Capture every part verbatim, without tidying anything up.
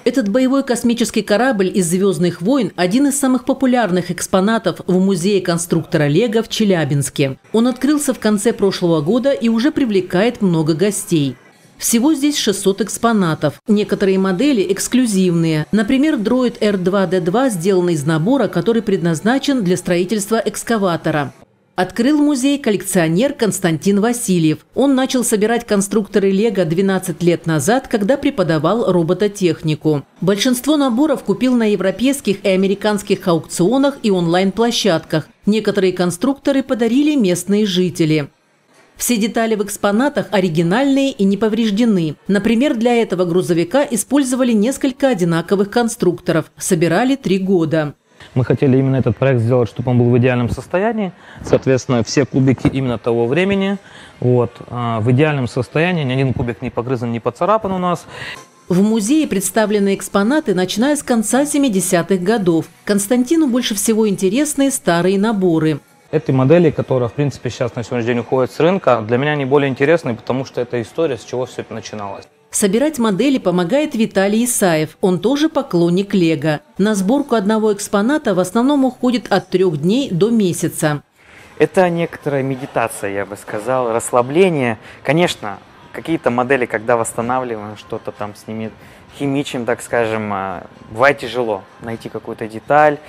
Этот боевой космический корабль из «Звездных войн» – один из самых популярных экспонатов в музее конструктора «Лего» в Челябинске. Он открылся в конце прошлого года и уже привлекает много гостей. Всего здесь шестьсот экспонатов. Некоторые модели эксклюзивные. Например, дроид эр два дэ два сделан из набора, который предназначен для строительства экскаватора. Открыл музей коллекционер Константин Васильев. Он начал собирать конструкторы «Лего» двенадцать лет назад, когда преподавал робототехнику. Большинство наборов купил на европейских и американских аукционах и онлайн-площадках. Некоторые конструкторы подарили местные жители. Все детали в экспонатах оригинальные и не повреждены. Например, для этого грузовика использовали несколько одинаковых конструкторов. Собирали три года. Мы хотели именно этот проект сделать, чтобы он был в идеальном состоянии. Соответственно, все кубики именно того времени. Вот, в идеальном состоянии. Ни один кубик не погрызан, не поцарапан у нас. В музее представлены экспонаты, начиная с конца семидесятых годов. Константину больше всего интересны старые наборы. Эти модели, которые, в принципе, сейчас на сегодняшний день уходят с рынка, для меня они более интересны, потому что это история, с чего все это начиналось. Собирать модели помогает Виталий Исаев. Он тоже поклонник «Лего». На сборку одного экспоната в основном уходит от трех дней до месяца. Это некоторая медитация, я бы сказал, расслабление. Конечно, какие-то модели, когда восстанавливаем, что-то там с ними химичим, так скажем, бывает тяжело найти какую-то деталь.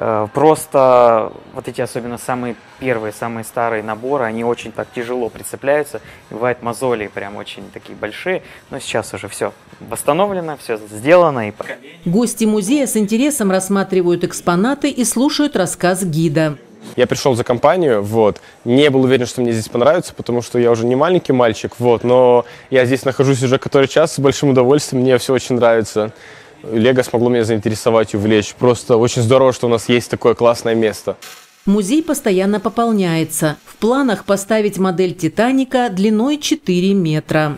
Просто вот эти, особенно самые первые, самые старые наборы, они очень так тяжело прицепляются. Бывают мозоли прям очень такие большие, но сейчас уже все восстановлено, все сделано. И... Гости музея с интересом рассматривают экспонаты и слушают рассказ гида. Я пришел за компанию, вот, не был уверен, что мне здесь понравится, потому что я уже не маленький мальчик, вот, но я здесь нахожусь уже который час с большим удовольствием, мне все очень нравится. Лего смогло меня заинтересовать и увлечь. Просто очень здорово, что у нас есть такое классное место. Музей постоянно пополняется. В планах поставить модель «Титаника» длиной четыре метра.